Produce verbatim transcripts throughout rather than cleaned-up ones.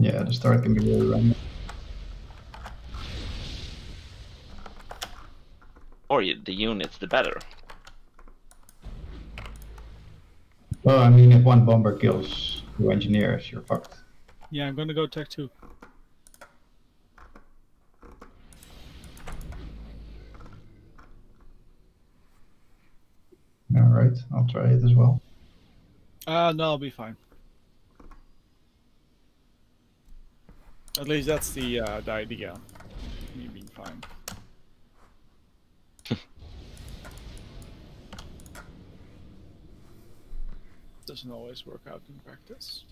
Yeah, the start can be really random. Or you, the units, the better. Well, I mean, if one bomber kills two engineers, you're fucked. Yeah, I'm gonna go tech two. Alright, I'll try it as well. Uh, no, I'll be fine. At least that's the, uh, the idea. Me being fine. Doesn't always work out in practice.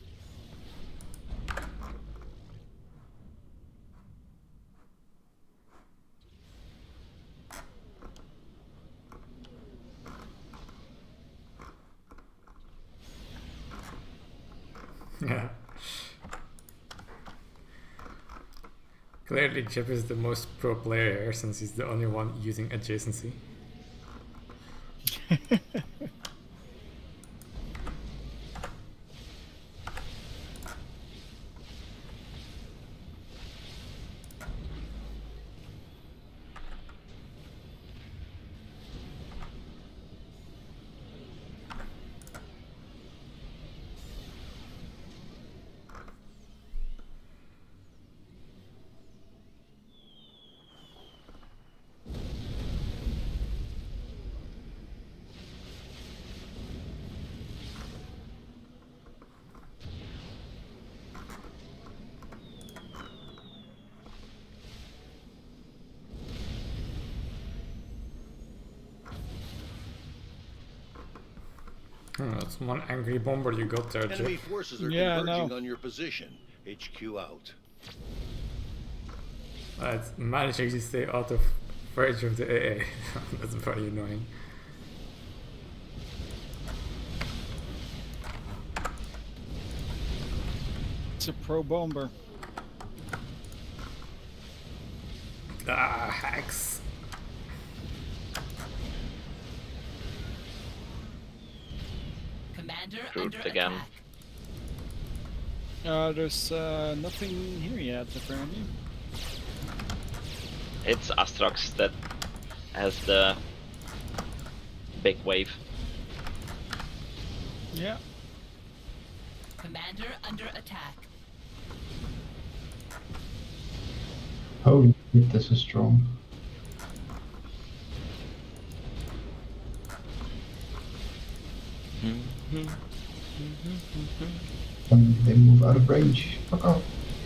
Yeah. Clearly Chip is the most pro player here since he's the only one using adjacency. Oh, that's one angry bomber you got there, Enemy Chip. forces are Yeah, converging no. on your position. H Q out. Uh, it's managing to stay out of range of the A A. That's very annoying. It's a pro bomber. Ah, hacks. Commander Grouped under again. attack. Uh, there's uh, nothing here yet, apparently. It's Astrox that has the big wave. Yeah. Commander under attack. Holy shit, this is strong. Um, they move out of range. Fuck off.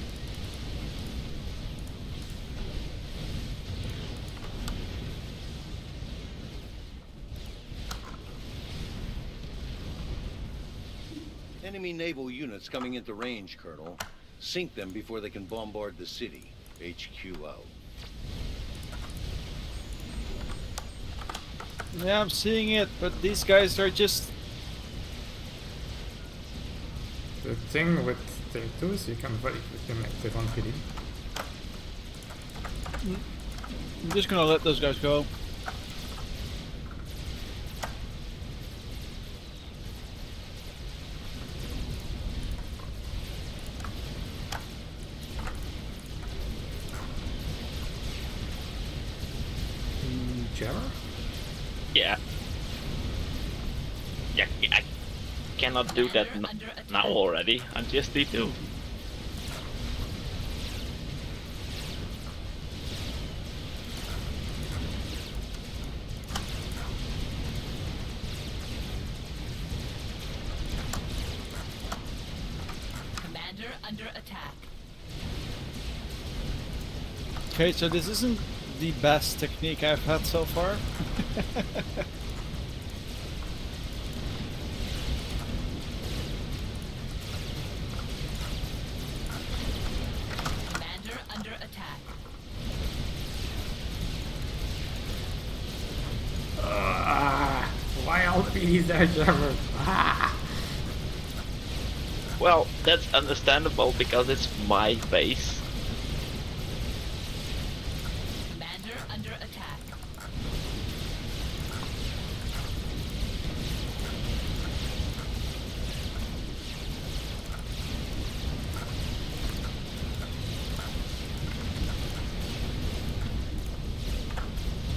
Enemy naval units coming into range, Colonel. Sink them before they can bombard the city. H Q out. Yeah, I'm seeing it, but these guys are just... The thing with the two is you can very quickly make the one P D. I'm just gonna let those guys go. Jammer? Yeah. Yeah, I cannot do that n now already. I'm just D two. Commander under attack. Okay, so this isn't the best technique I've had so far. Commander under attack. Ah, why all the P Ds there, Jammer? Ah. Well, that's understandable because it's my base. Commander under attack.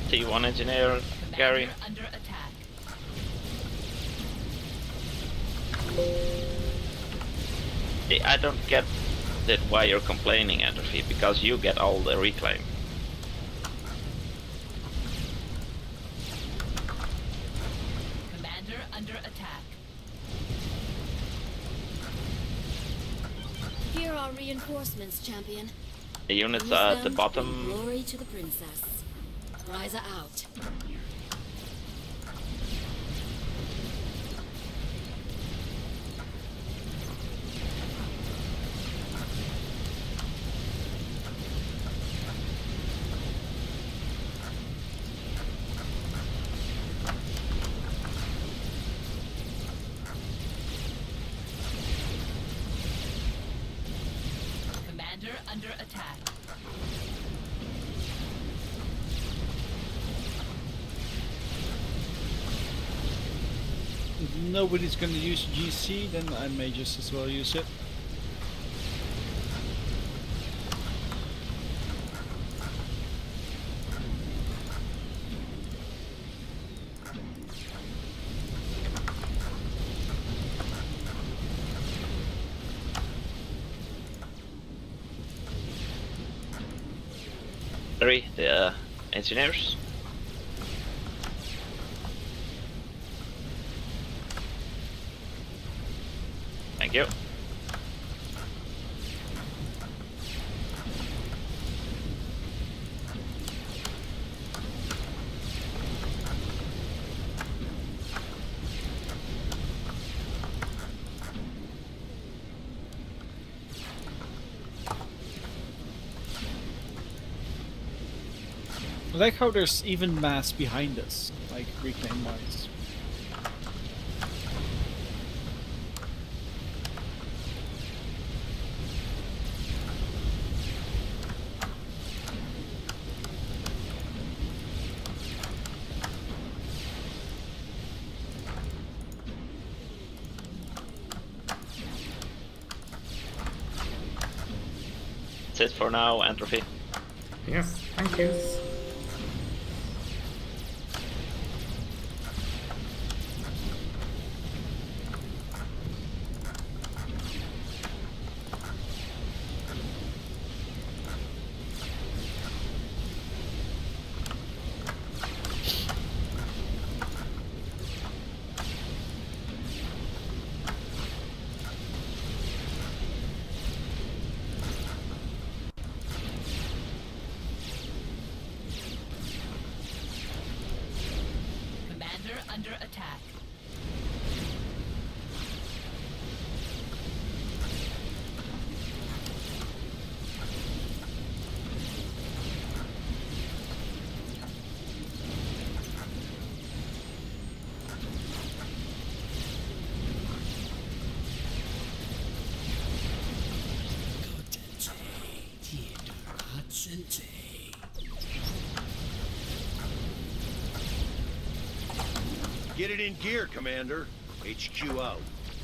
T one engineer, Gary. Commander under attack. I don't get that why you're complaining, Entropy, because you get all the reclaim. Commander under attack. Here are reinforcements, champion. The units Use are at the them, bottom. bring glory to the princess. Ryza out. Commander under attack. If nobody's gonna use G C, then I may just as well use it. Three, the uh, engineers. Thank you. I like how there's even mass behind us, like reclaim wise. That's it for now, Entropy. Yes, thank you. Commander under attack. Get it in gear, Commander. H Q out.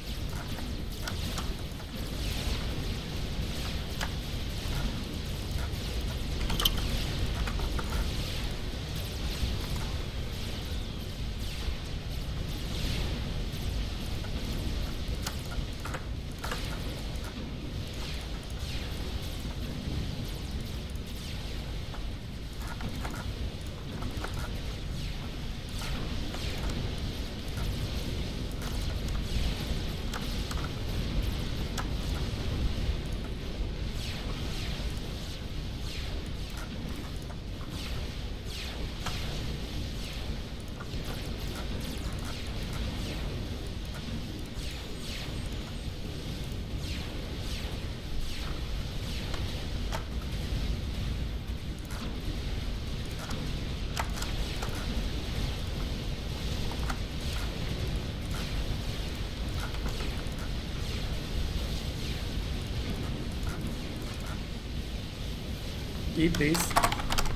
Eat these. I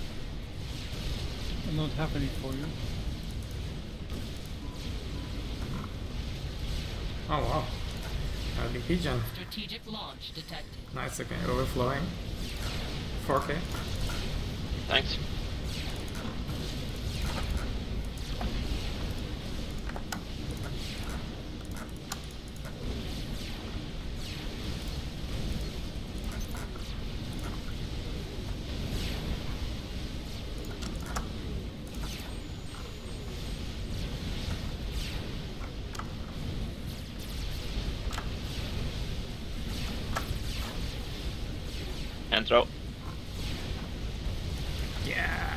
don't have any for you. Oh wow. Uh, the pigeon. Strategic launch detected. Nice, okay, overflowing. four K. Thanks. And throw. Yeah.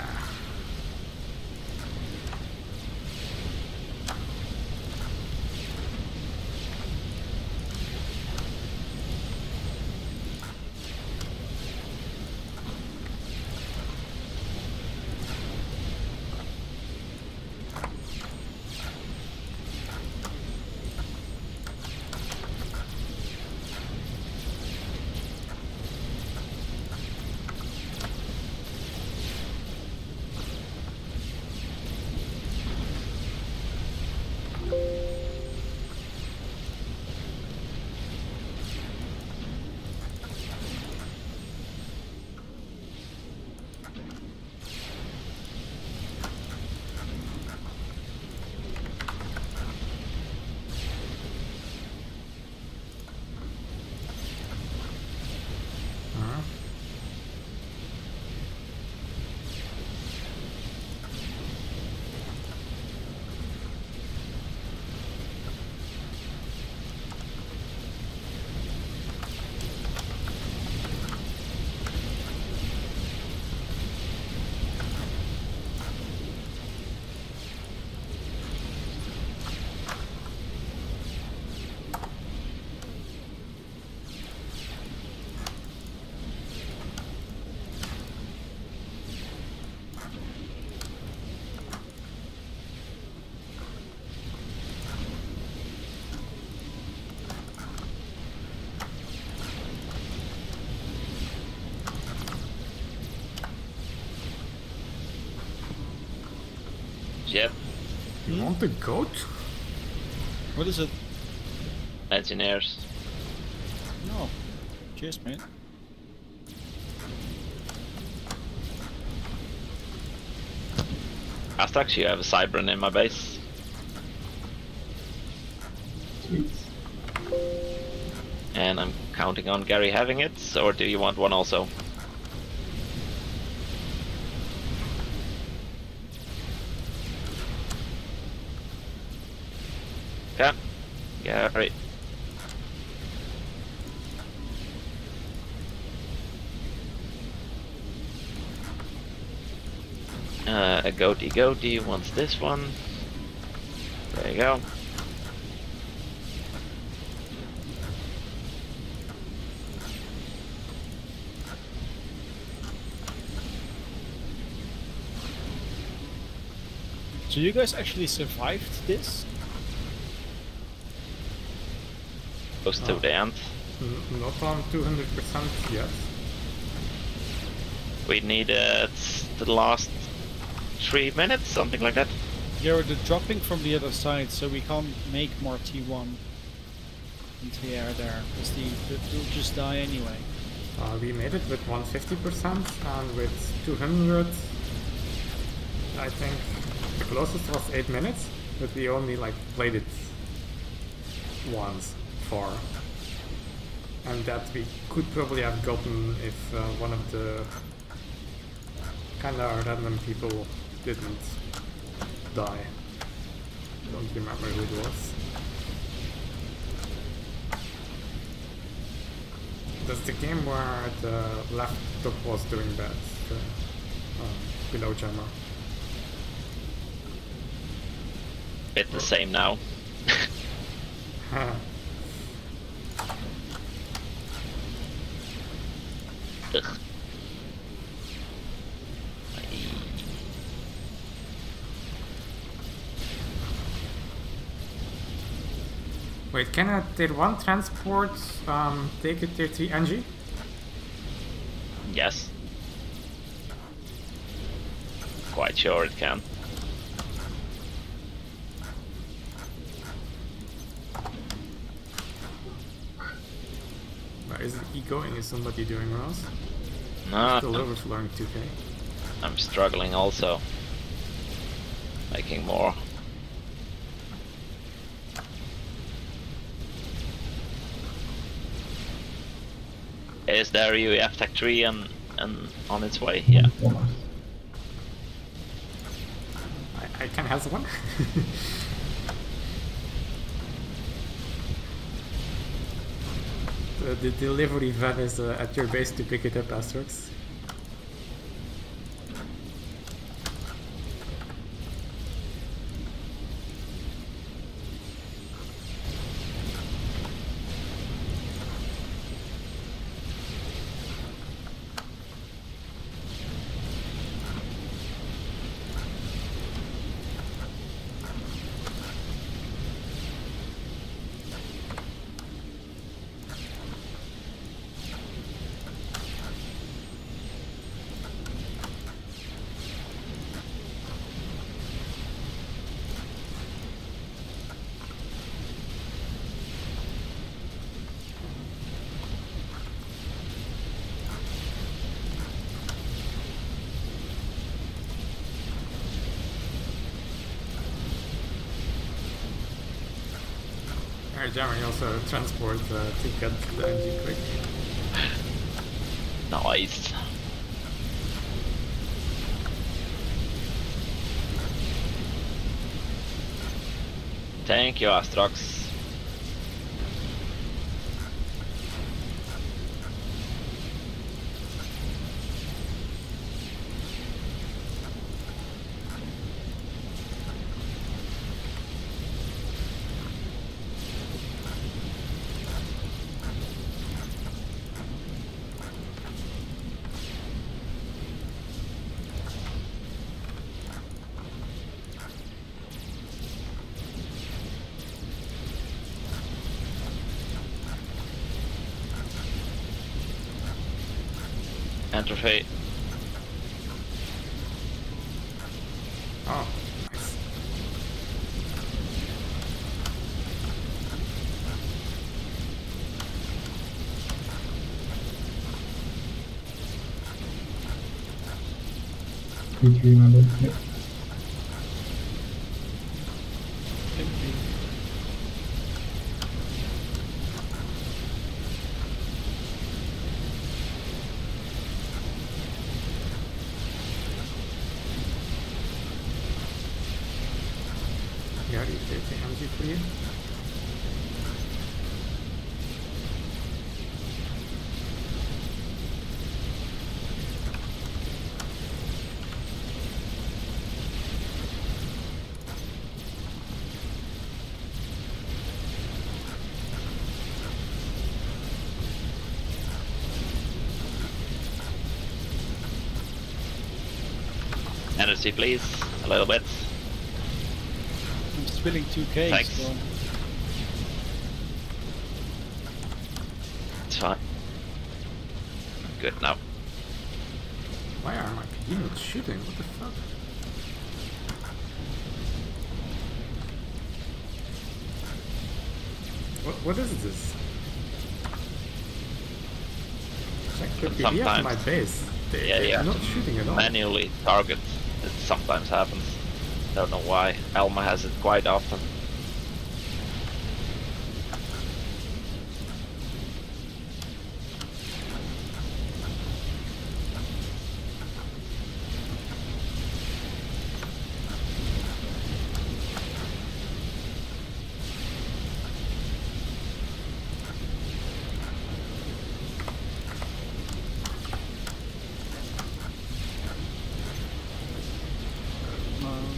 Yep. You want the goat? What is it? Engineers. No. Cheers, mate. Astax, you have a Cybran in my base. Sweet. And I'm counting on Gary having it, or do you want one also? Yeah. Gary. Uh, a goatee goatee wants this one. There you go. So you guys actually survived this? Close to Oh. the end. N not on two hundred percent yet. We need uh, the last three minutes, something like that. Yeah, they're dropping from the other side, so we can't make more T one into the air there, because the, the, they'll just die anyway. Uh, we made it with one hundred fifty percent and with two hundred, I think the closest was eight minutes, but we only like played it once for, and that we could probably have gotten if uh, one of the kinda random people didn't die. Don't remember who it was. That's the game where the left top was doing bad, the, uh, below jammer. Bit the same now. Ugh. Wait, can a tier one transport um, take a tier three N G? Yes. Quite sure it can. Where isn't he going? Is somebody doing Ross? No, Still overflowing two K. I'm struggling also. Making more. Is there U E F Tech three and, and on its way? Yeah. Almost. I, I can have one. the, the delivery van is uh, at your base to pick it up, Asterix. Alright, Jeremy, also transport uh, to get the engine quick. Nice. Thank you, Astrox. Entropy. Oh, nice. Three, three, remember? Yep. Gary, is there M G for you? Energy, please. A little bit. I'm spilling two K. Thanks. So It's fine. Good now. Why are my P D not shooting? What the fuck? What, what is this? Check the P D at my Sometimes. base. They, Yeah, they're yeah. not shooting at all. Manually target. It sometimes happens. Don't know why. Elma has it quite often. um,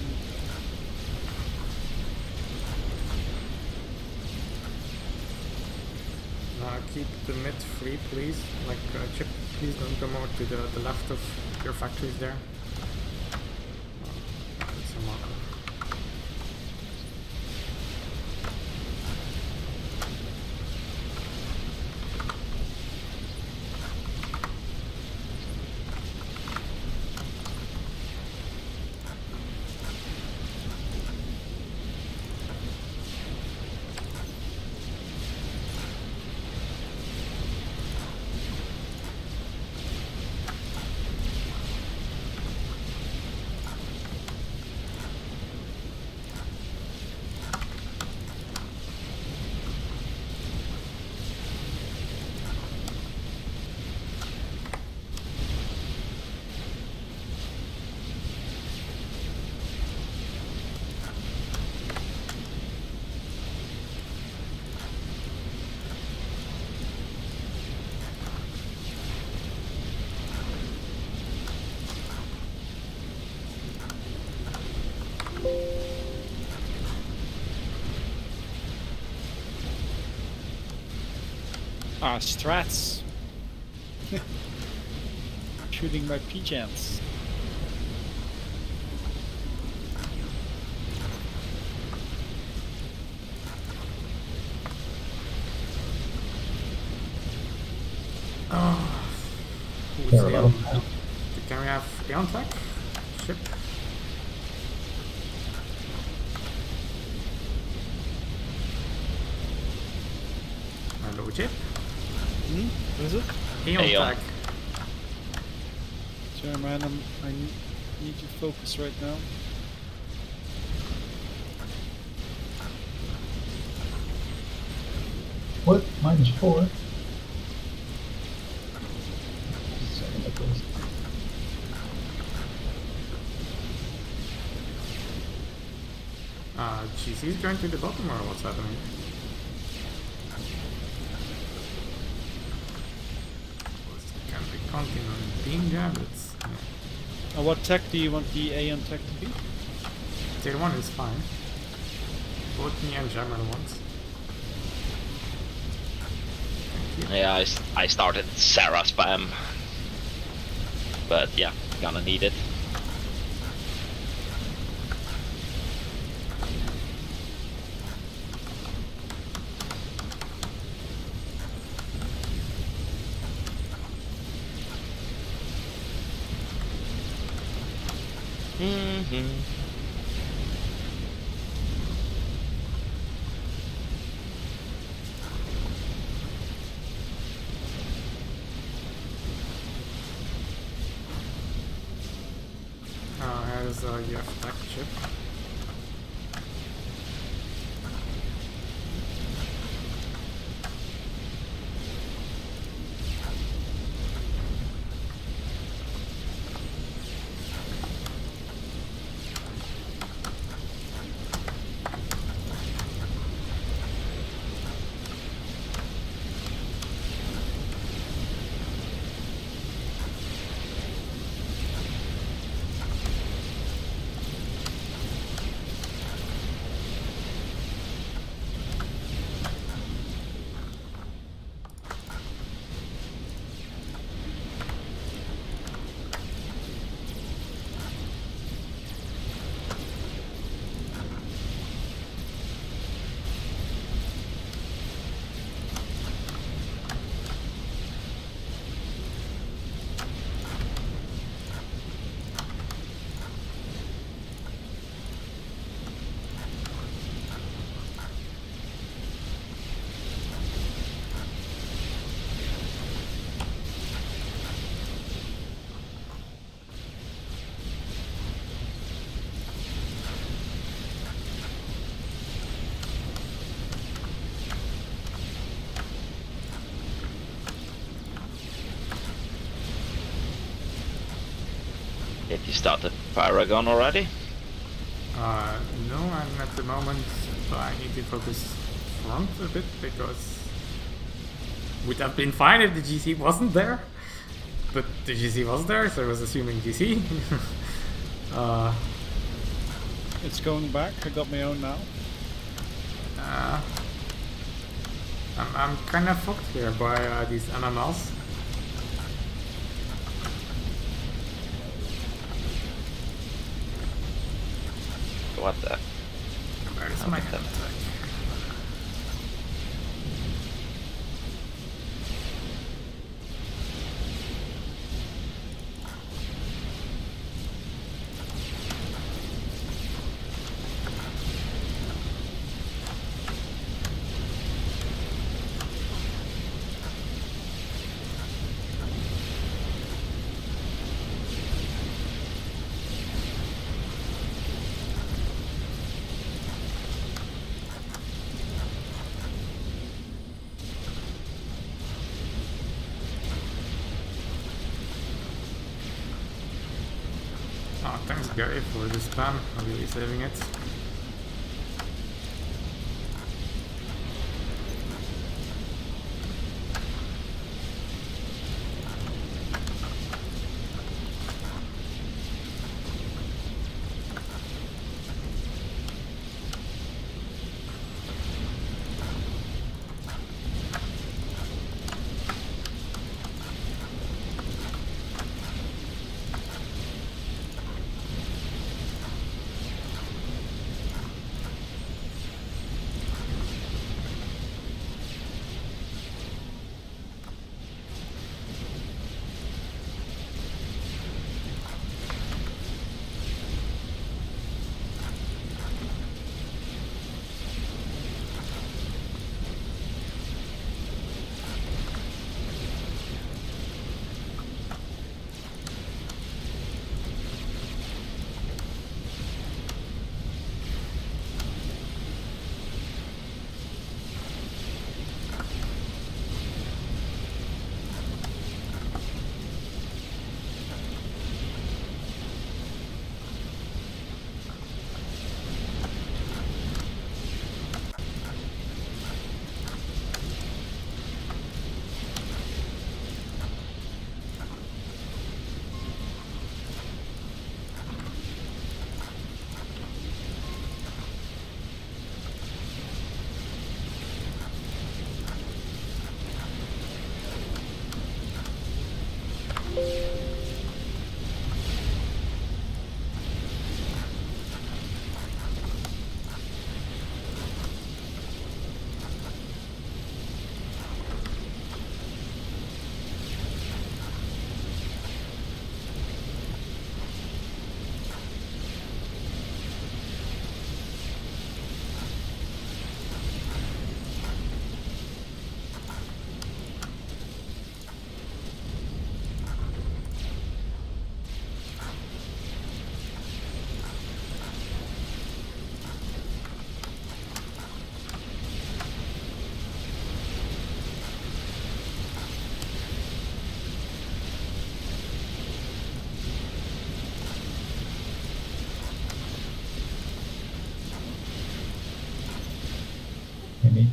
Uh, keep the mid free, please. Like, uh, Chip, please don't go more to the, the left of your factories there. Oh, it's a marker. Ah, strats. Shooting my P-Gens. Oh. Who's There, the- well. Can we have Aeon Tech? Ship? Hello, Chip. Hmm? What is it? Aeon Aeon. Tech. Sorry man, I'm, I need, need to focus right now. What? Minus four? Second at least. Uh, G C is going to the bottom or what's happening? Can be counting on beam jablets. Yeah. Uh, what tech do you want the Aeon tech to be? Tier one is fine. Both me and Jammer once. Yeah, I, s- I started Sarah spam. But yeah, gonna need it. Mm-hmm. Uh, here's uh, you have tech chip. Did you start the Paragon already? Uh, no, I'm at the moment, I need to focus front a bit because would have been fine if the G C wasn't there, but the G C was there, so I was assuming G C. uh, It's going back. I got my own now. uh, I'm, I'm kind of fucked here by uh, these M M Ls. What the? Where's Oh, my okay. hand tech? Oh, thanks Gary for the spam, I'm really saving it.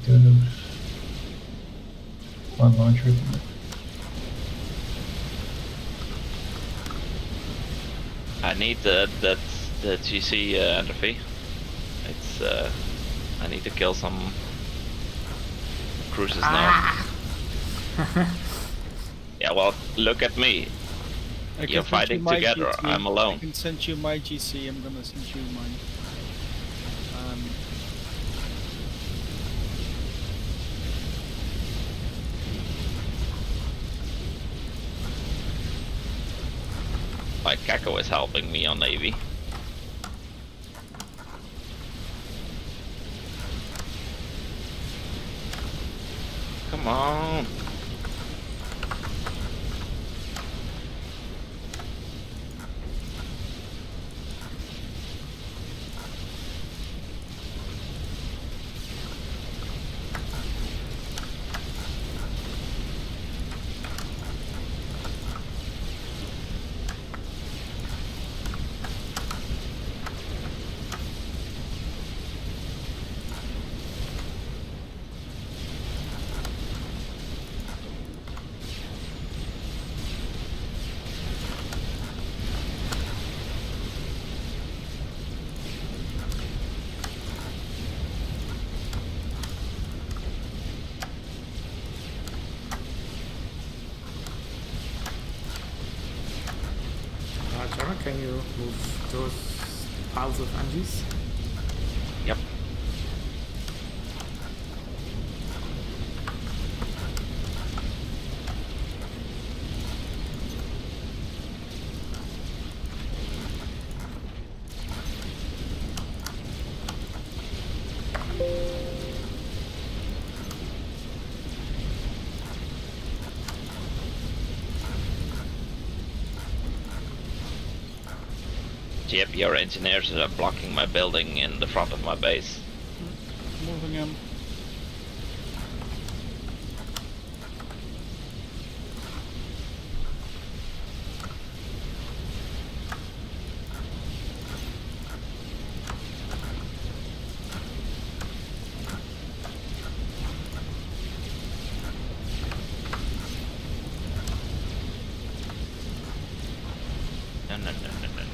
two of those. One launcher. I need the that the G C uh, entropy. It's uh, I need to kill some cruises Ah. now. Yeah, well, look at me. I can You're send fighting you my together, G C. I'm alone. I can send you my G C, I'm gonna send you mine. Um, My Kako is helping me on Navy. Come on. Uh, Gemma, can you move those piles of Angies? Yep. Yep, your engineers are blocking my building in the front of my base. moving him. No, no, no, no, no, no.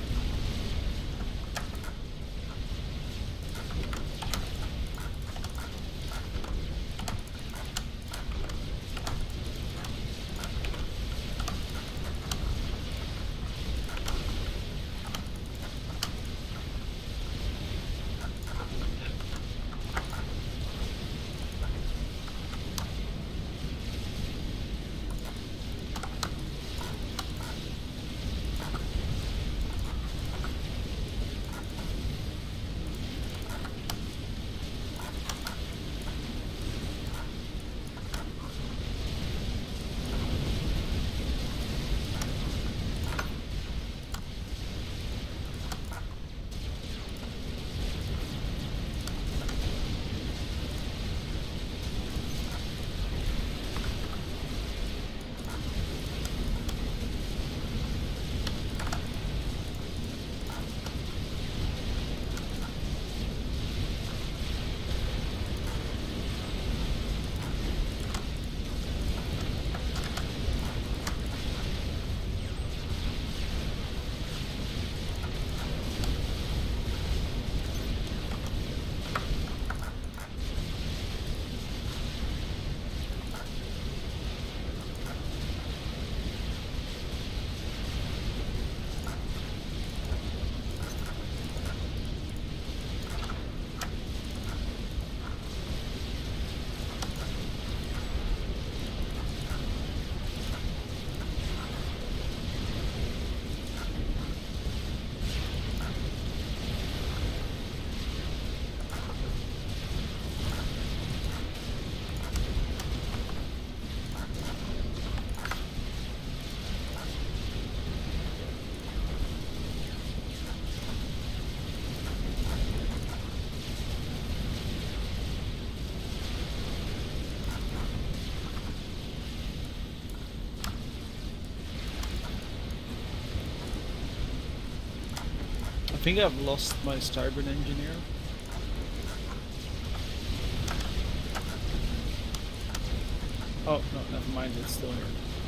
I think I've lost my starboard engineer. Oh, no, never mind, it's still here.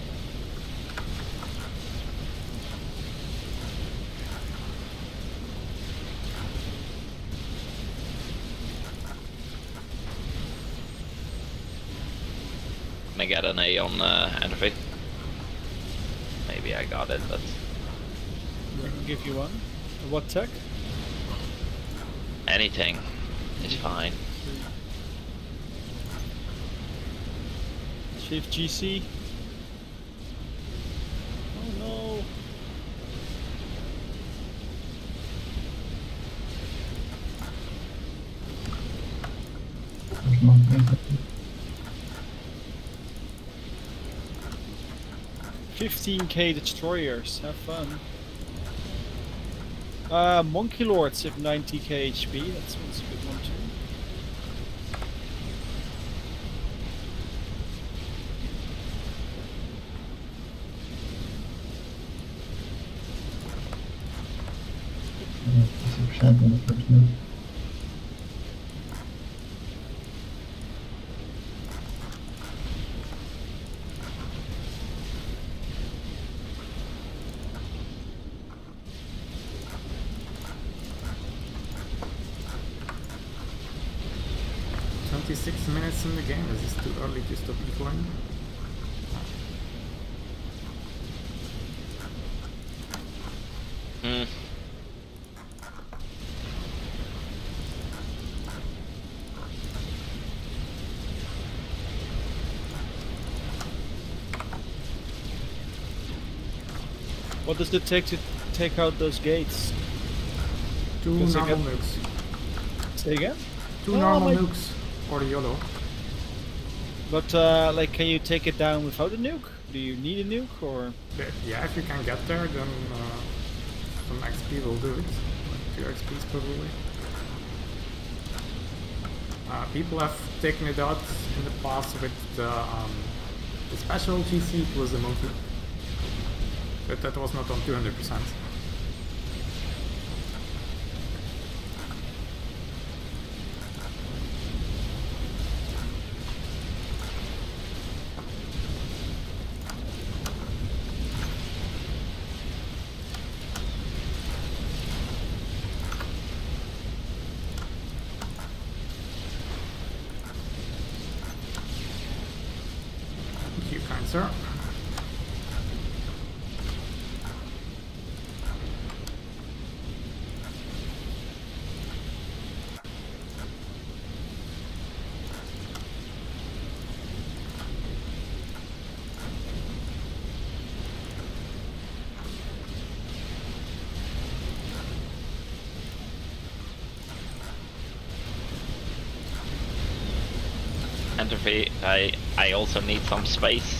Can I get an A on uh, entropy? Maybe I got it, but I can give you one. What tech? anything is fine. Shift G C. Oh no. There's nothing. fifteen K destroyers, have fun. Uh, Monkey Lords have ninety K H P, that's, that's a good one too. fifty percent on the first move. twenty-six minutes in the game, is this too early to stop ecoing? Hmm. What does it take to take out those gates? Two Because I normal get- nukes. Say again? Two Oh, normal my- nukes. Or the YOLO. But uh, like, can you take it down without a nuke? Do you need a nuke or? But yeah, if you can get there, then uh, some X P will do it. Like two X Ps probably. Uh, people have taken it out in the past with the, um, the special G C plus the monkey. But that was not on two hundred percent. Thank you, kind sir. Entropy, I I also need some space.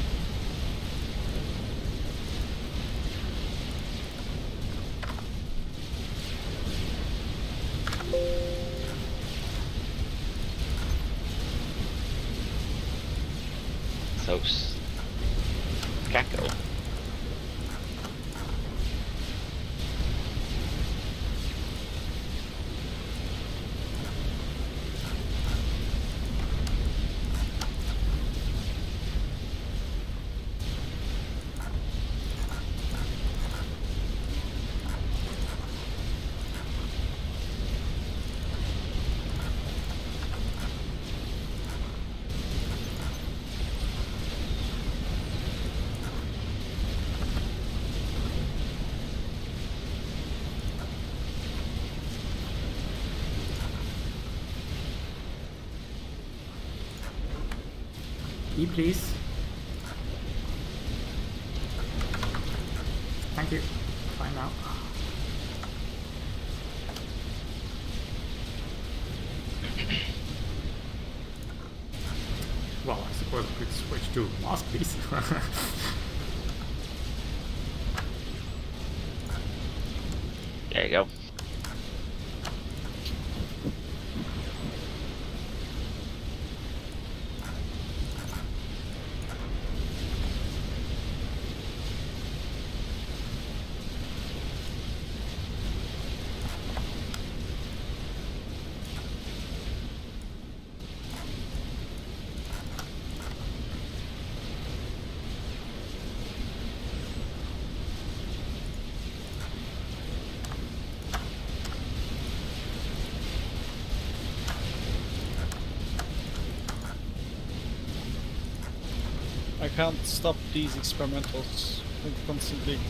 So, s- Kako. E, please. Thank you. Fine now. Well, I suppose I could switch to last piece. There you go. I can't stop these experimentals constantly.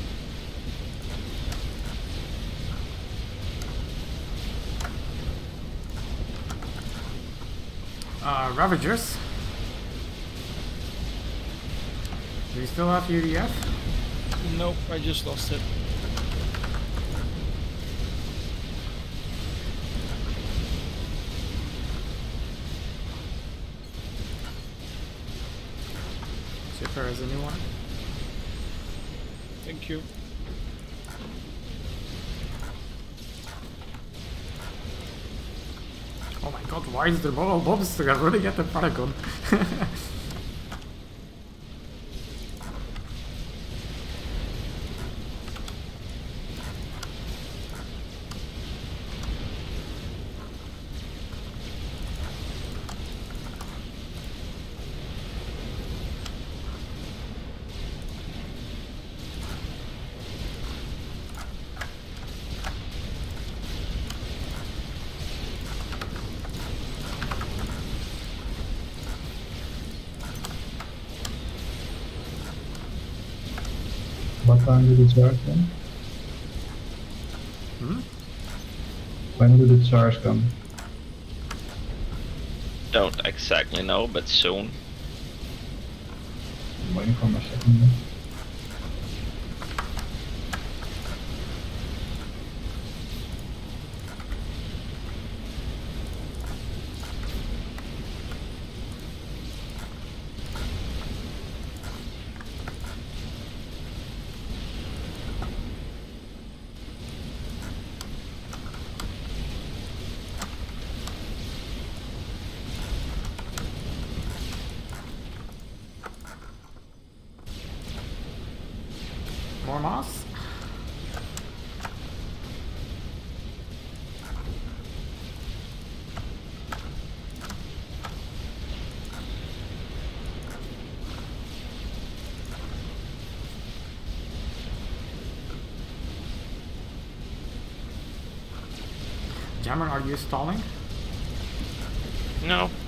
Uh, Ravagers. Do you still have U D F? Nope, I just lost it. Chipper has a new one. Thank you. Oh my god, why is there mobile bombs running at the Paragon? What time did it charge then? Hmm? When will the charge come? Don't exactly know, but soon. I'm waiting for my second one. More moss? Jammer, are you stalling? No.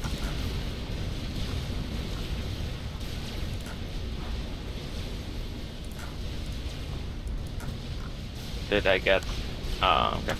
Did I get? Ah, okay.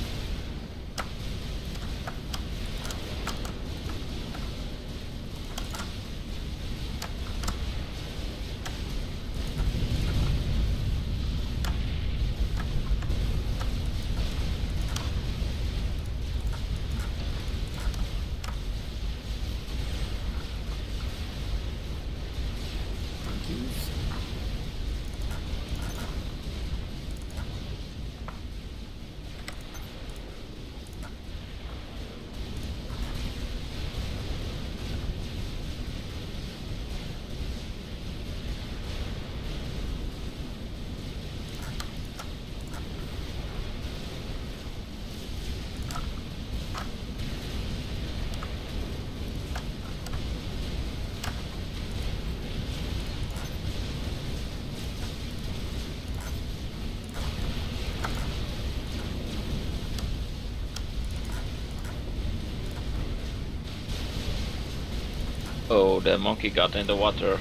Oh, the monkey got in the water.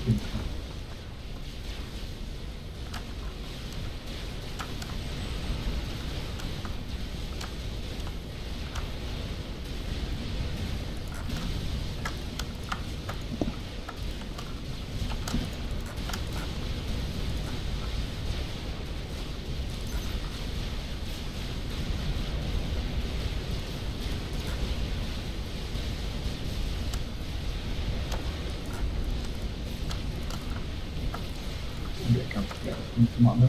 Maybe I can get from commander.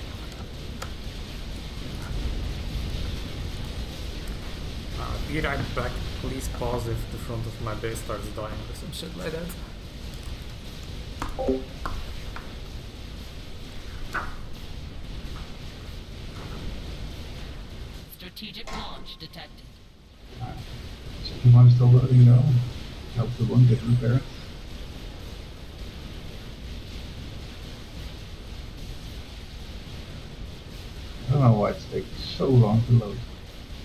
Uh, be right back. Please pause if the front of my base starts dying or some shit like that. Strategic launch detected. Second one is still loading though. Help the one get repaired. I don't know why it's taking so long to load.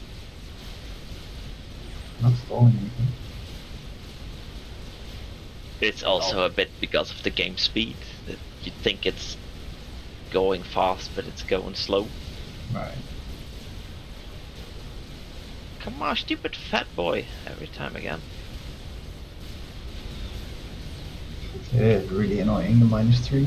Not stalling anything. It's also a bit because of the game speed. That you think it's going fast, but it's going slow. Right. Come on, stupid fat boy! Every time again. Yeah, really annoying, the minus three.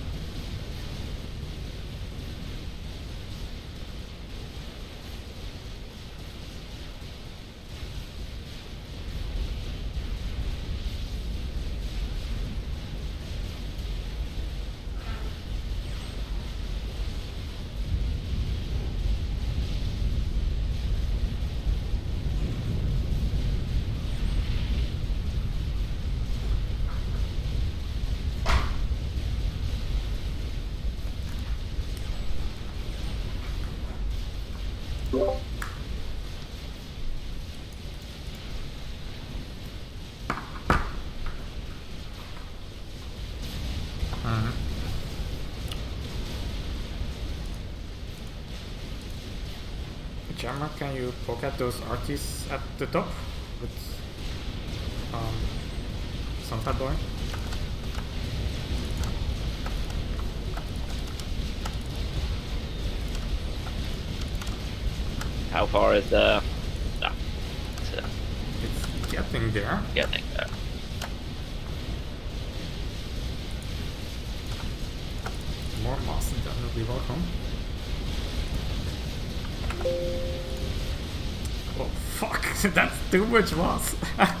Mhm. Jammer, can you poke at those arties at the top with um, some fat boy? How far is the? No, it's uh, It's getting there. getting there. More moss definitely welcome. Oh fuck, that's too much moss.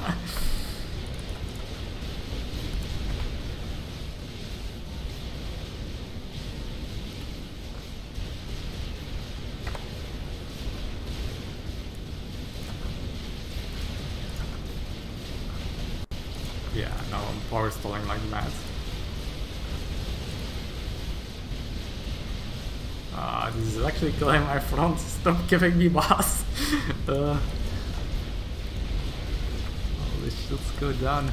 Yeah, no, I'm power stalling like mad. Ah, this is actually killing my front. Stop giving me boss. uh, oh, this should go down.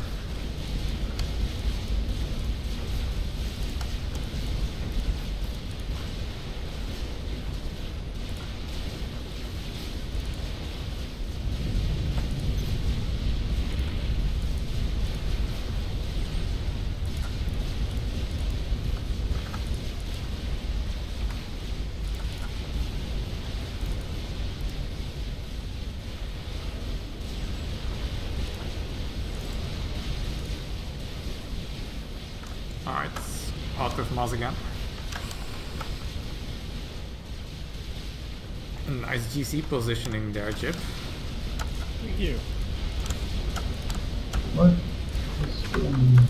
Alright, out with Maz again. Nice G C positioning there, Jip. Thank you. What? This, um,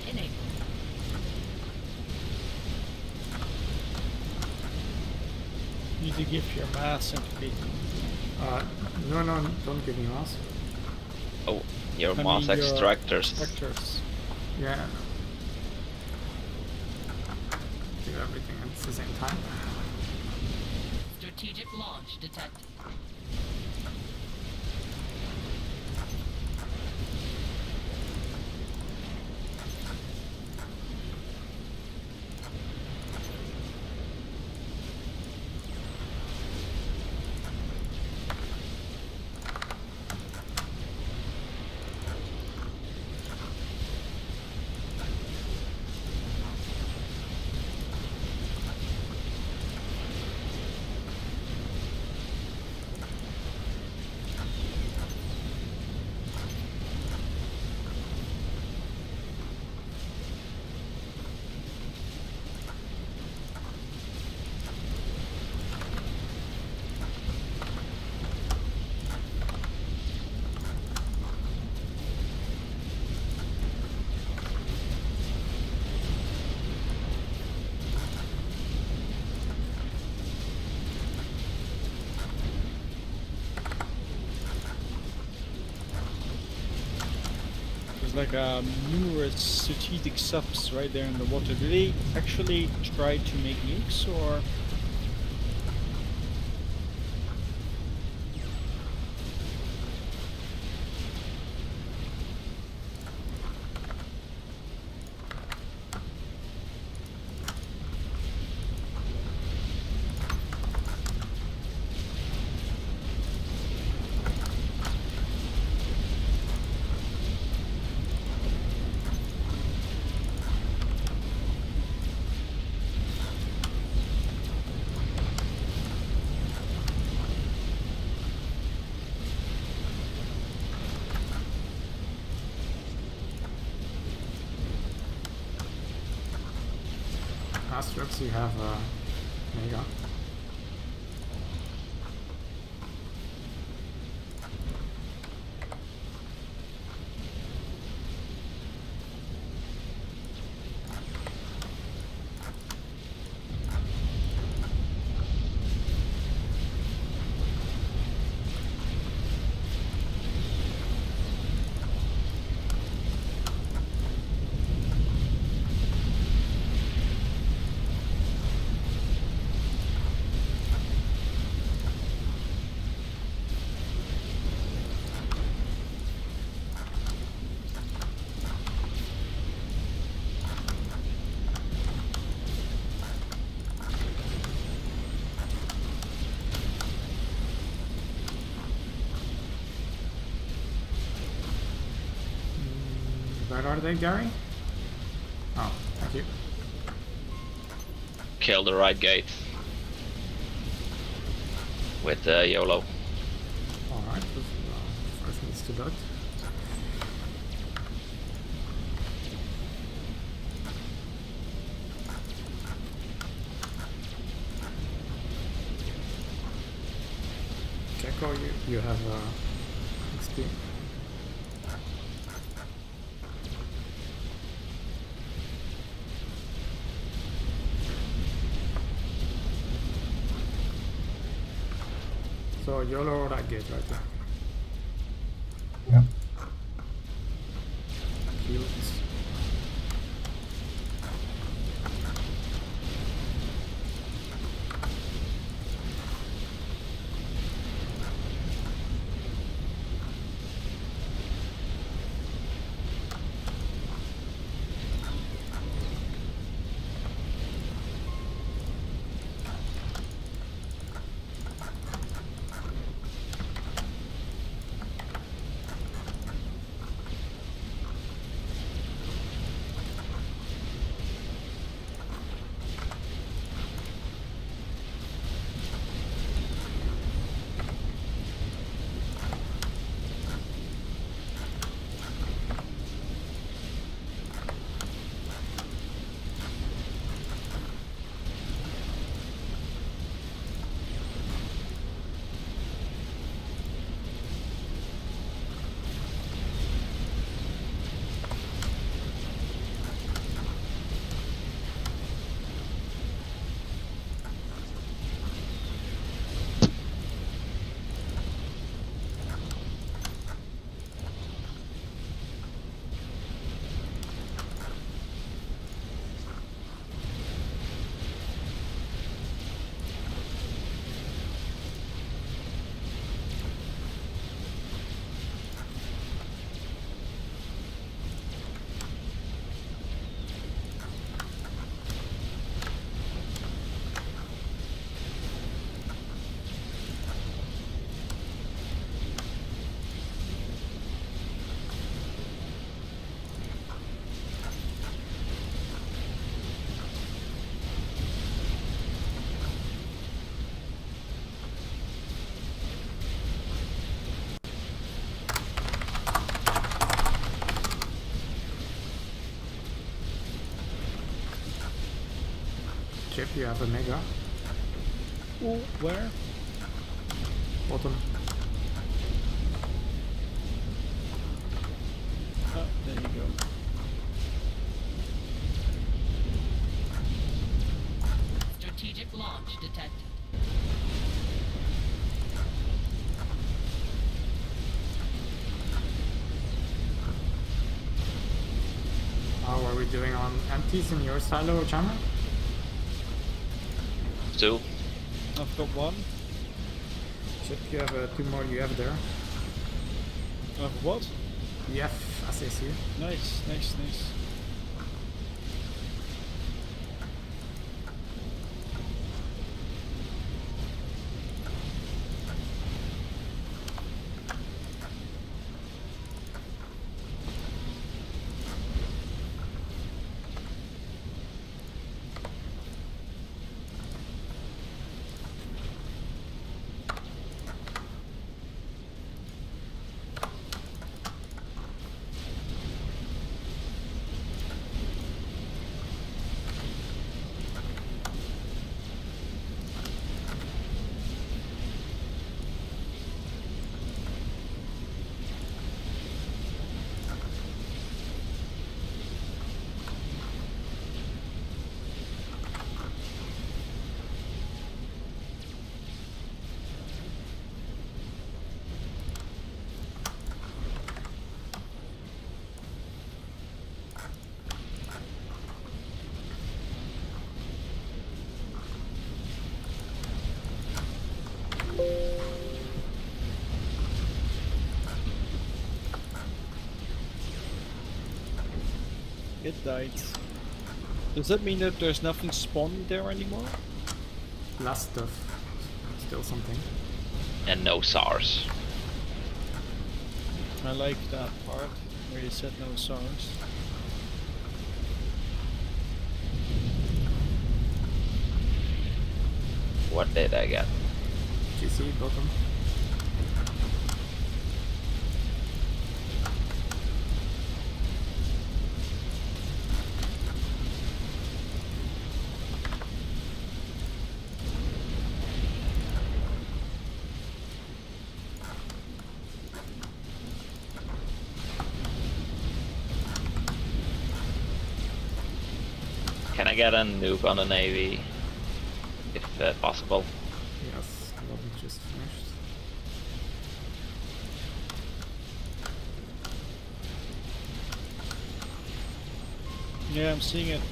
enabled. You need to give your mass entropy. Uh, no, no, don't give me mass. Oh, your I mass mean, your extractors. Extractors. Yeah. Do everything at the same time. Strategic launch detected. Like uh, numerous strategic subs right there in the water. Do they actually try to make nukes or? Asterix, you have uh, Mega. Where are they, Gary? Oh, thank you. Kill the right gate. With uh, YOLO. Alright, uh, first needs to load. Gecko, you, you have uh, X P. So YOLO that gate right there. Yeah. Cute. Chip, you have a mega. Oh, where? Bottom. Oh, there you go. Strategic launch detected. How are we doing on empties in your silo, Jammer? Two. I've got one. Chip, you have uh, two more you have there. Of what? E F S A C. Nice, nice, nice. It died. Does that mean that there's nothing spawning there anymore? Last stuff. Still something. And no SARS. I like that part where you said no SARS. What did I get? G C bottom. Can I get a nuke on the Navy? If uh, possible. Yes, the lobby just finished. Yeah, I'm seeing it.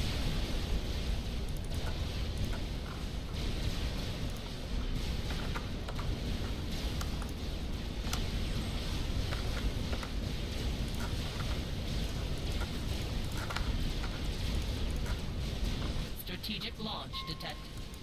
Strategic launch detected.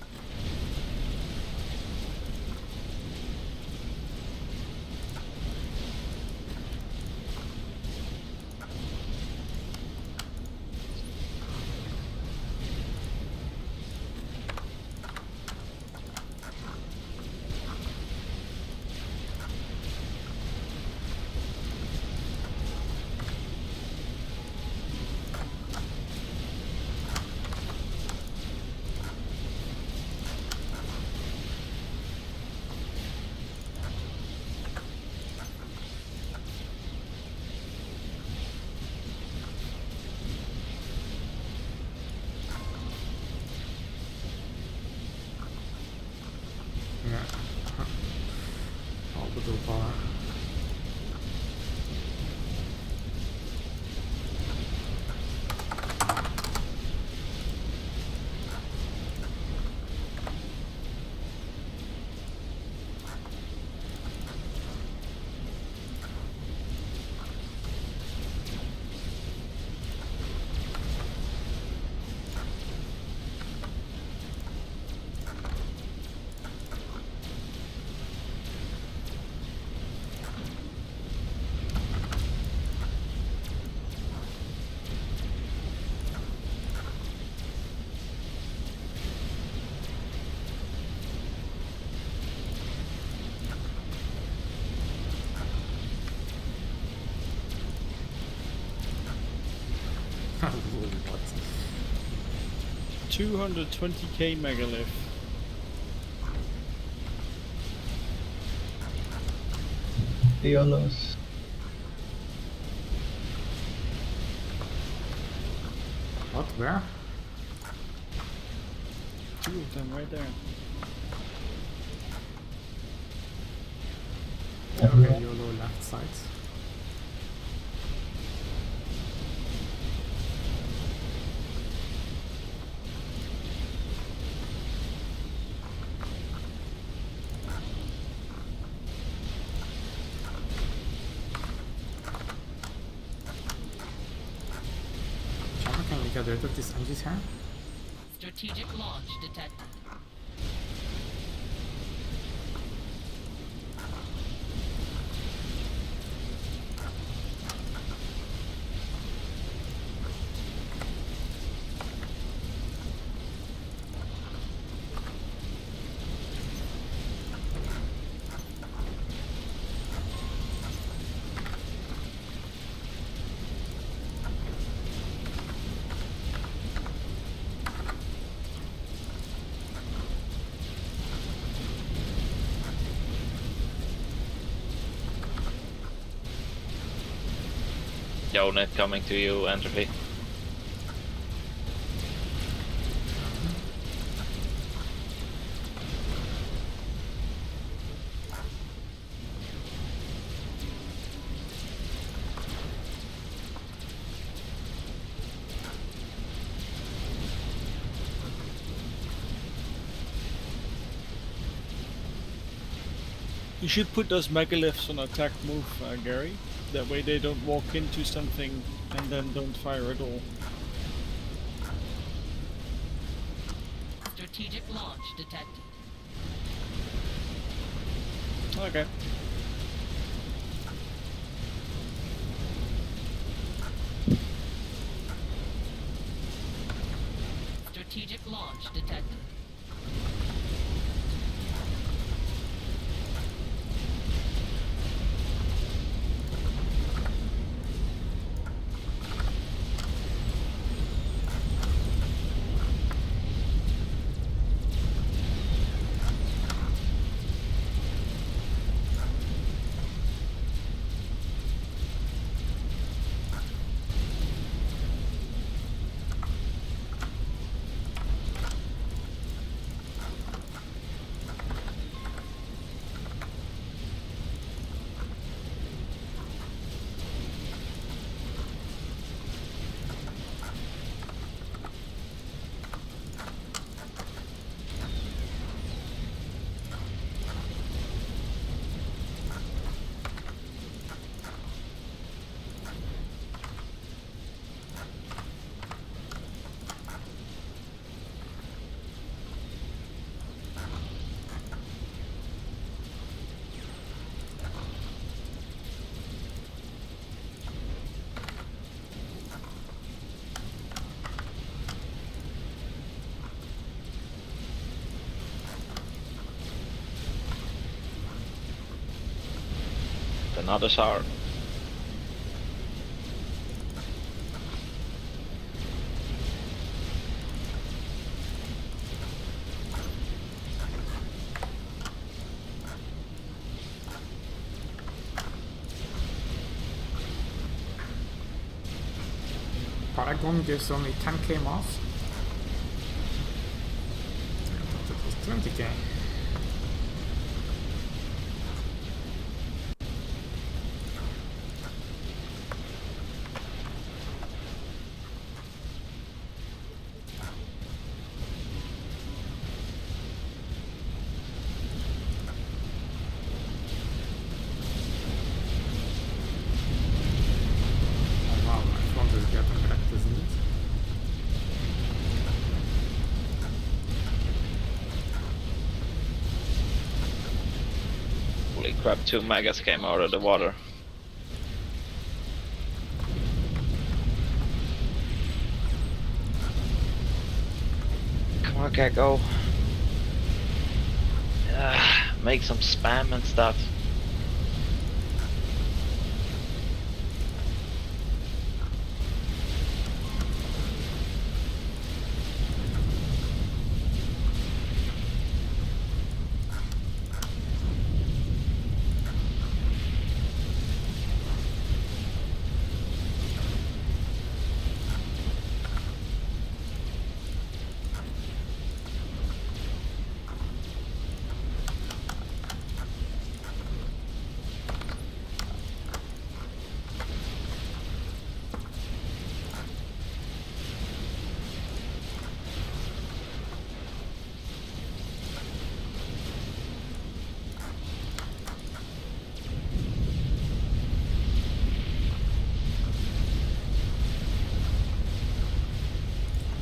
Yeah. Orbital power. What? two hundred twenty K megalith. Diolos. What? Where? Two of them right there. Everywhere. YOLO left side. Chopper, can we get rid of this engine here? Strategic launch detected. Unit coming to you, Entropy. You should put those megaliths on attack move, uh, Gary. That way they don't walk into something and then don't fire at all. Strategic launch detected. Okay. Strategic launch detected. Another SAR. Paragon gives only ten K mass. That was twenty K. Holy crap, two megas came out of the water. Come on, Gecko. Uh, make some spam and stuff.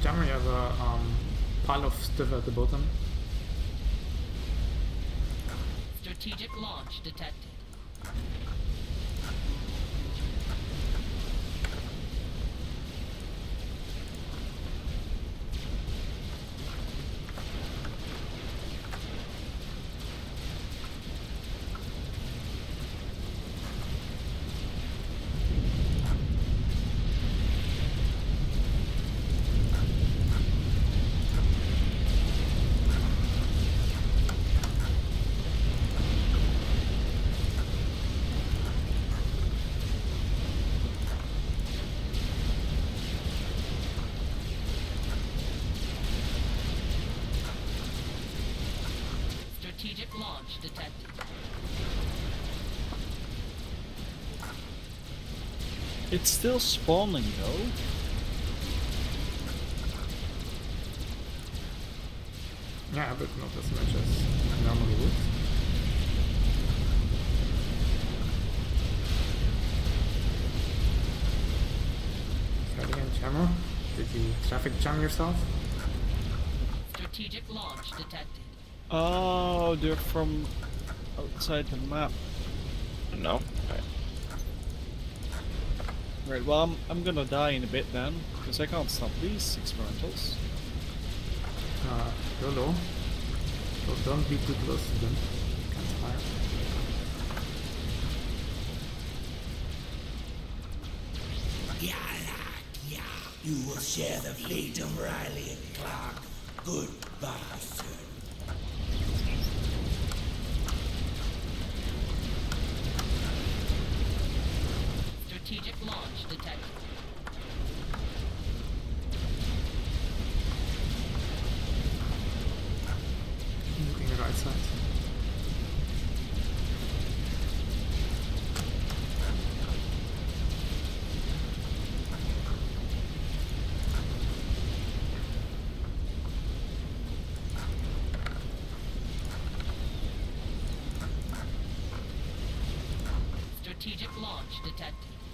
Jammer, you have a um, pile of stuff at the bottom. Strategic launch detected. Strategic launch detected. It's still spawning though. Yeah, but not as much as I normally would. Try again, Jammer. Did you traffic jam yourself? Strategic launch detected. Oh, they're from outside the map. No? Right. Right, well, I'm, I'm gonna die in a bit then, because I can't stop these experimentals. Uh, go low. So don't be too close to them. Can't fire. Yeah, you will share the fate of Riley and Clark. Goodbye, sir. Strategic launch detected. Looking the right side. Strategic launch detected.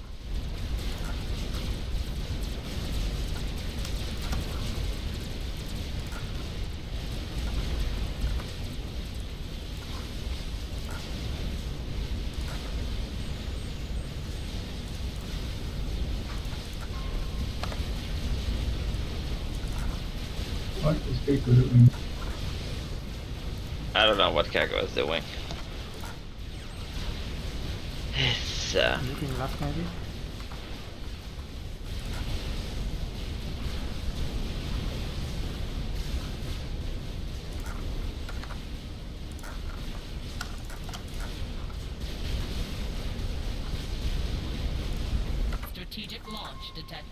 What is Keiko doing? I don't know what Kako is doing. It's uh, Looking left maybe? Strategic launch detected.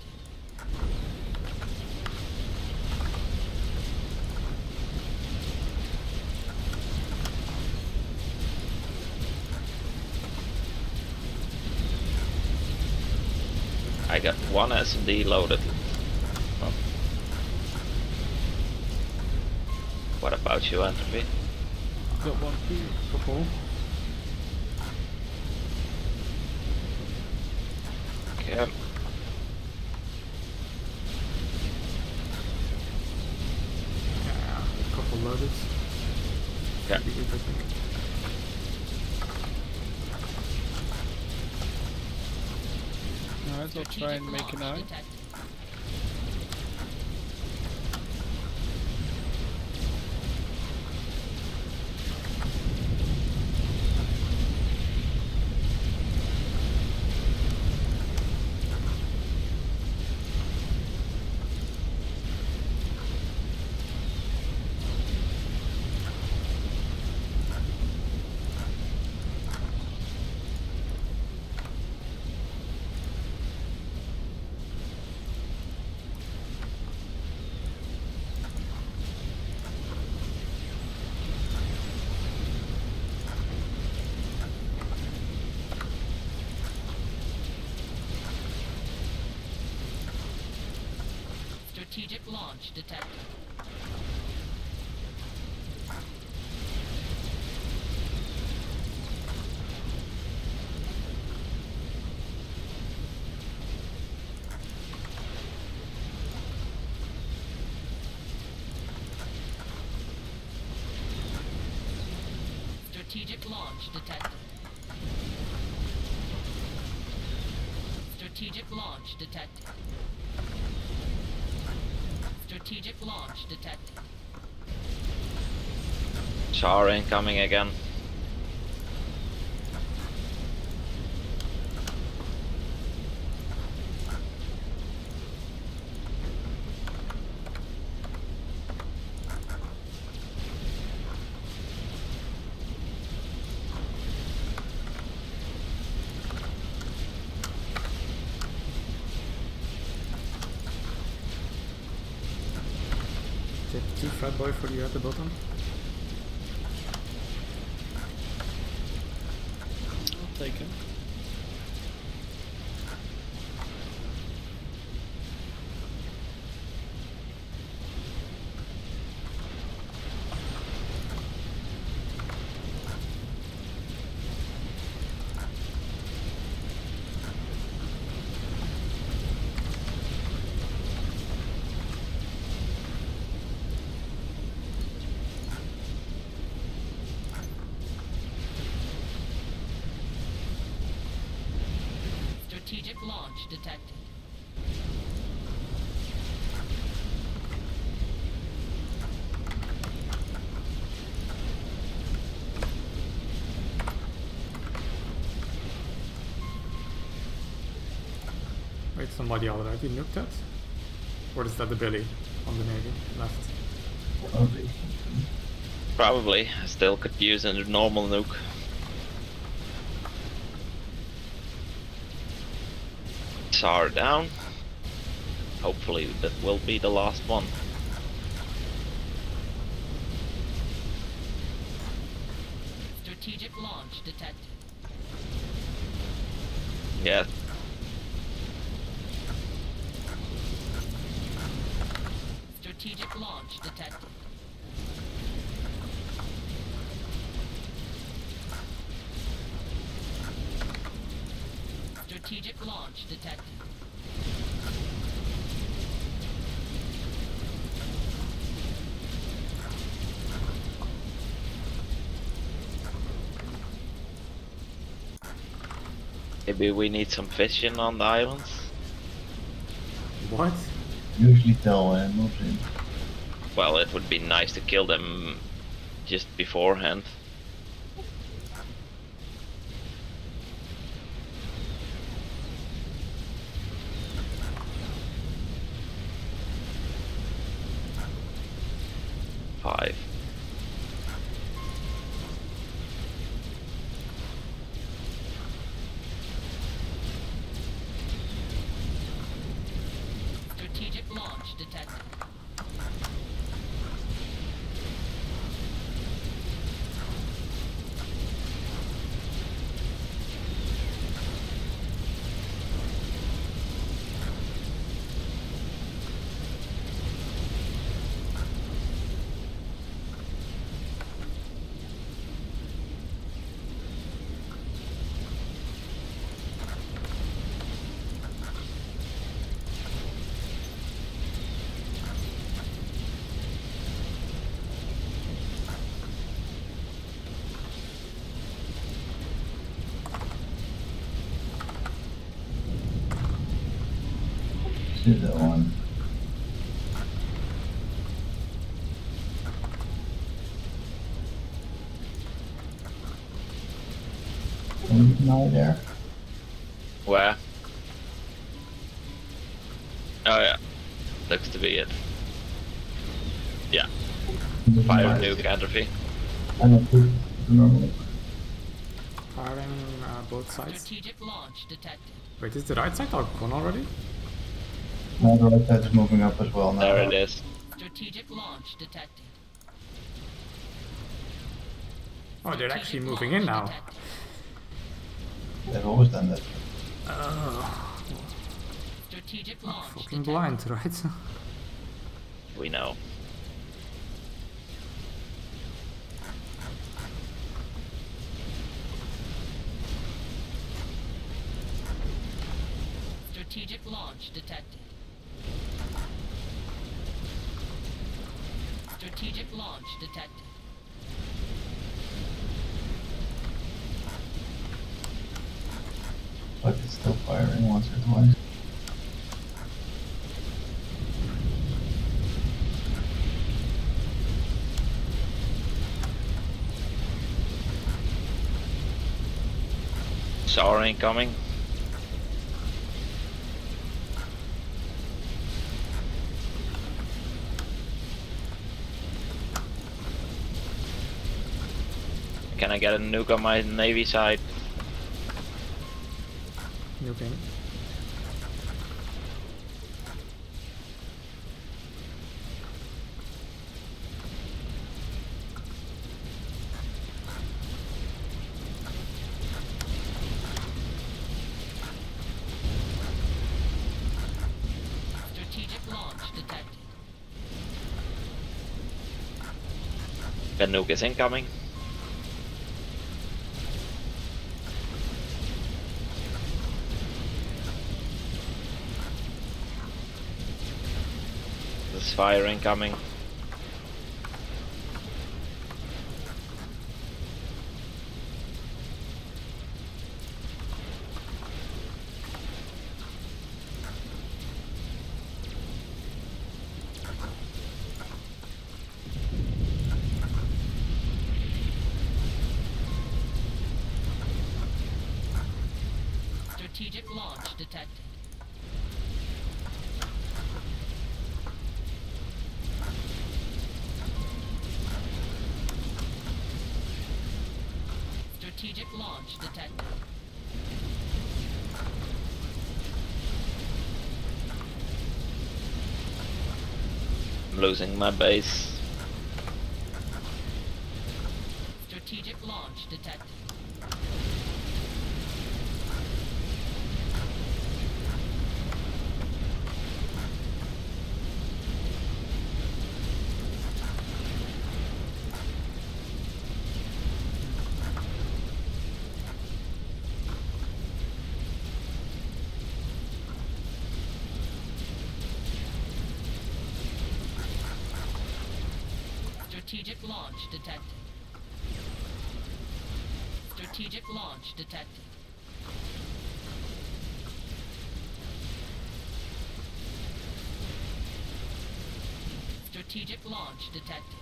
I got one S M D loaded. Oh. What about you, Entropy? Got one here. Couple. Okay. Yeah, a couple loaded. Okay. Pretty good, I think. Alright, I'll try and make an eye. detected. Strategic launch detected. Strategic launch detected. Strategic launch detected. Strategic launch detected. Char incoming again. Take two fat boy for you at the bottom. I'll take him. Strategic launch detected. Wait, somebody already nuked that? Or is that the Billy on the Navy left? Probably. Probably. I still could use a normal nuke. Char down. Hopefully that will be the last one. Strategic launch detected. Yeah. Strategic launch detected. Strategic launch detected. Maybe we need some fishing on the islands. What? Usually tell uh, moves in. Well, it would be nice to kill them just beforehand. Five. Strategic launch detected. See that one. Now there. Where? Oh yeah. Looks to be it. Yeah. Fire nuke atrophy. And a quick normal. Firing uh, both sides. Strategic launch detected. Wait, is the right side all gone already? Now the right side's moving up as well now. There it is. Strategic launch detected. Oh, they're Strategic actually moving launch in now. detected. They've always done that. Oh, Strategic launch fucking detected. blind, right? We know. Strategic launch detected. Strategic launch detected. But it's still firing once or twice. Shower incoming. Can I get a nuke on my navy side? Nuking. Strategic launch detected. The nuke is incoming. There's fire incoming. Strategic launch detected. Strategic launch detected. I'm losing my base. Strategic launch detected. Strategic launch detected. Strategic launch detected. Strategic launch detected.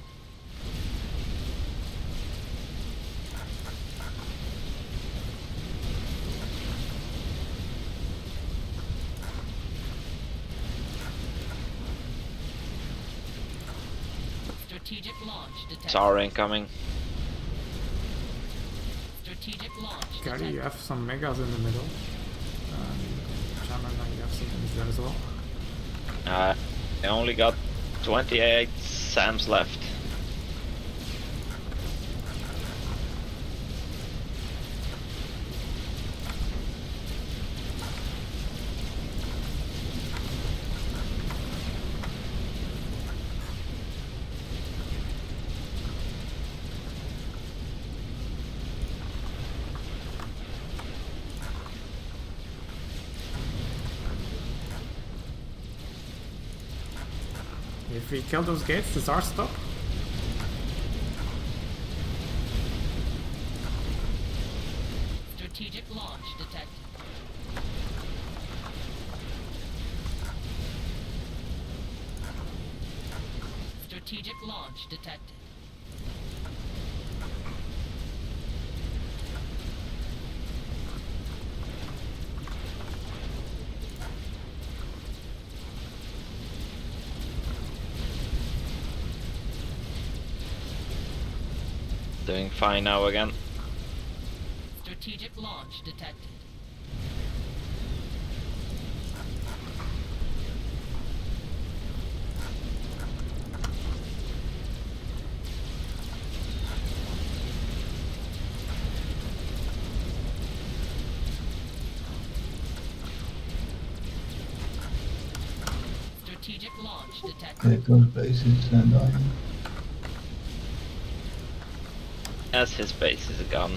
Strategic launch detected. Shower incoming. Strategic launch Gary, detected. you have some megas in the middle. Um, Shaman, you have some things there as well. Uh, I only got twenty-eight SAMs left. If we kill those gates, does our stop? Strategic launch detected. Strategic launch detected. Doing fine now again. Strategic launch detected. Strategic launch detected. There goes bases and dying. As his base is gone.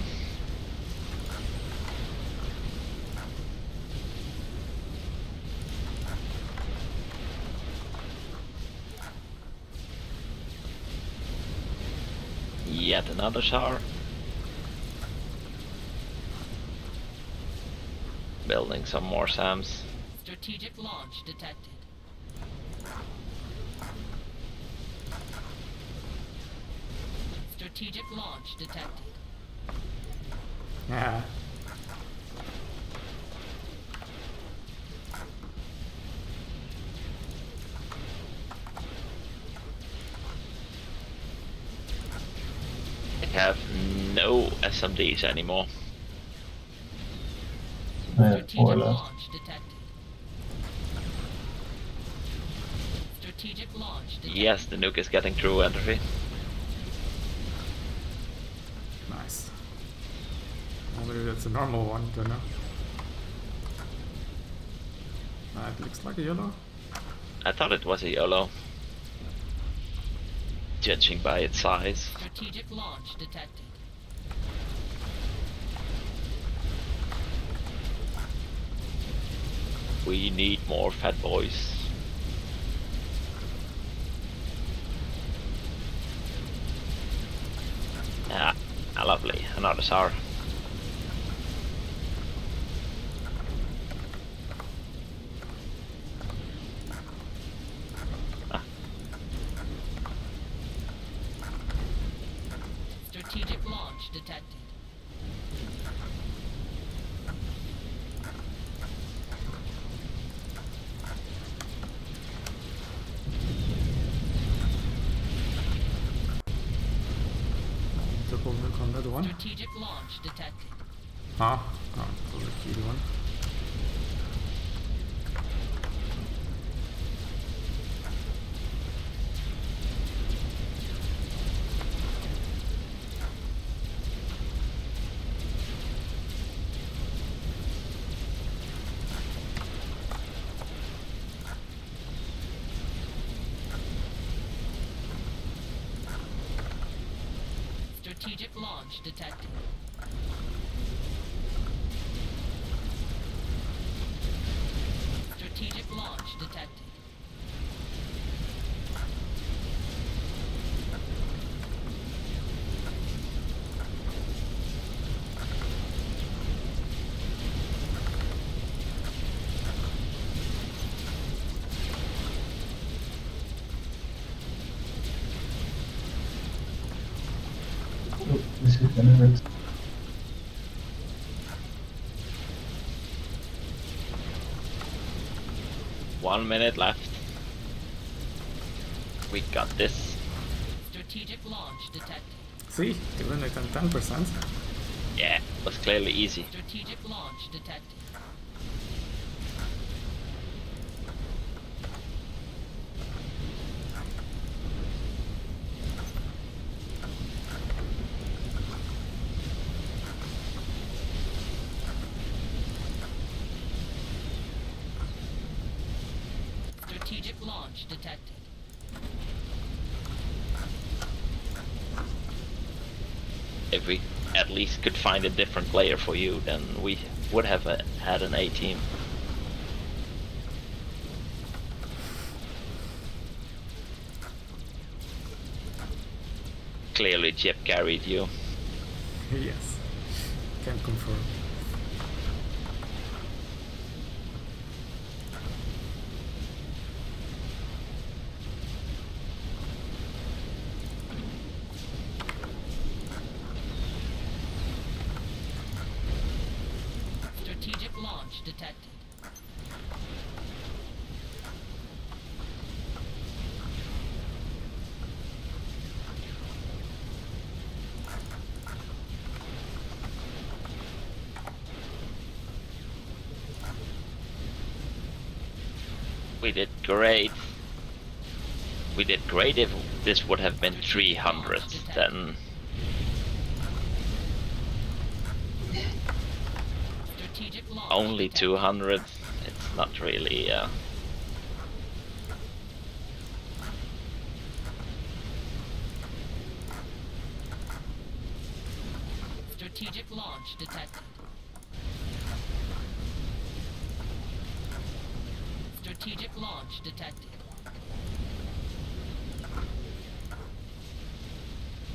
Yet another shower. Building some more SAMs. Strategic launch detected. Strategic launch detected. Yeah. I have no S M Ds anymore. I have Strategic four left. launch detected. Strategic launch detected. Yes, the nuke is getting through entropy. Nice. Well, maybe that's a normal one, don't know. Uh, it looks like a yellow. I thought it was a YOLO. Judging by its size. Strategic launch detected. We need more fat boys. Ah, ah, lovely. Another S A R. Strategic launch detected. Double nuke on that one. Strategic launch detected. Ah, oh, probably the key one. Strategic launch detected. Strategic launch detected. Oh, this is gonna hurt. One minute left. We got this. Strategic launch detected. See, even it on ten percent. Yeah, was clearly easy. Strategic launch detected. Strategic launch detected. If we at least could find a different player for you, then we would have a, had an A team. Clearly Jip carried you. Yes. Can confirm. Strategic launch detected. We did great. We did great if this would have been three hundred, then Strategic launch only detected. two hundred. It's not really uh, Strategic launch detected. Strategic launch detected.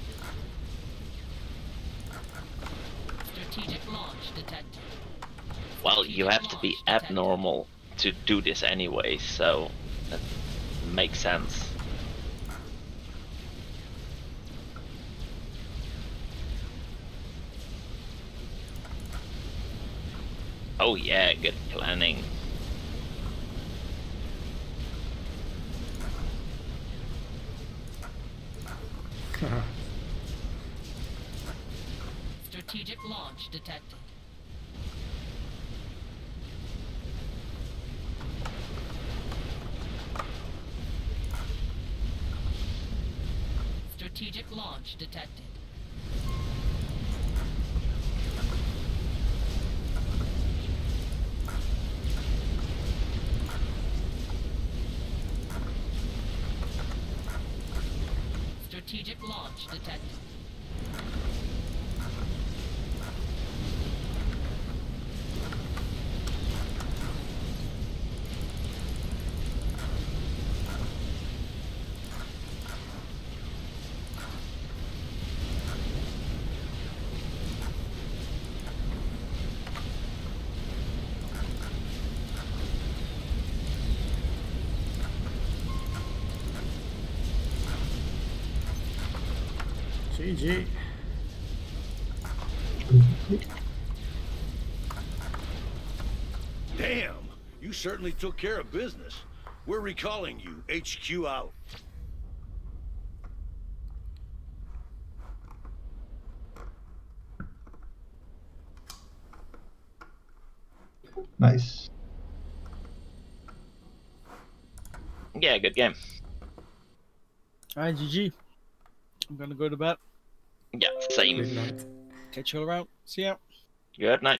Strategic launch detected. Well, you have to be abnormal to do this anyway, so that makes sense. Oh yeah, good planning. Strategic launch detected. Strategic launch detected. Strategic launch detected. G G. Damn! You certainly took care of business. We're recalling you. H Q out. Nice. Yeah, good game. Alright, G G. I'm gonna go to bed. Yeah, same. Good night. Catch you all around. See ya. Good night.